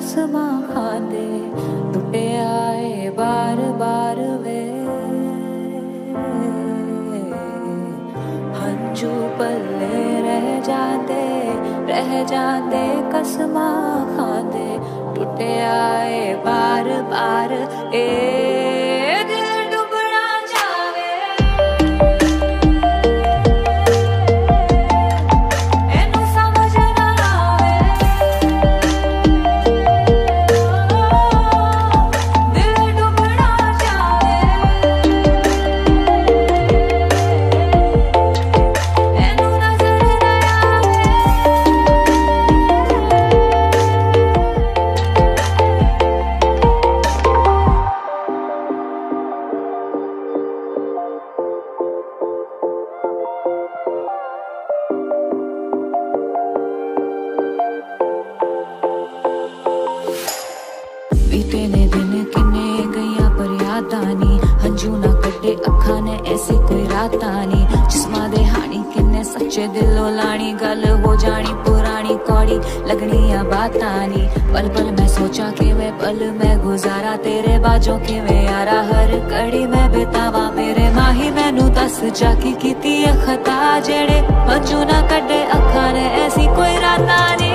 कसमां खांदे टुटे आए बार बार वे हंजू पल्ले रह जाते कसमां खांदे टुटे आए बार बार बीते ने दिन किन्ने गईया पर यादानी हंजू ना कटे अखा ने ऐसी कोई रातानी जिस्मा दे हानी किन्ने सच्चे दिलों लानी गल हो जानी पुरानी कौड़ी लगनी या बातानी पल पल मैं सोचा कि वे पल मैं गुजारा तेरे बाजों के वे यारा हर कड़ी मैं बितावा मेरे माही मैनू दस जाकी कीती खता जेड़े हंजू ना कटे अखा ने ऐसी कोई रातानी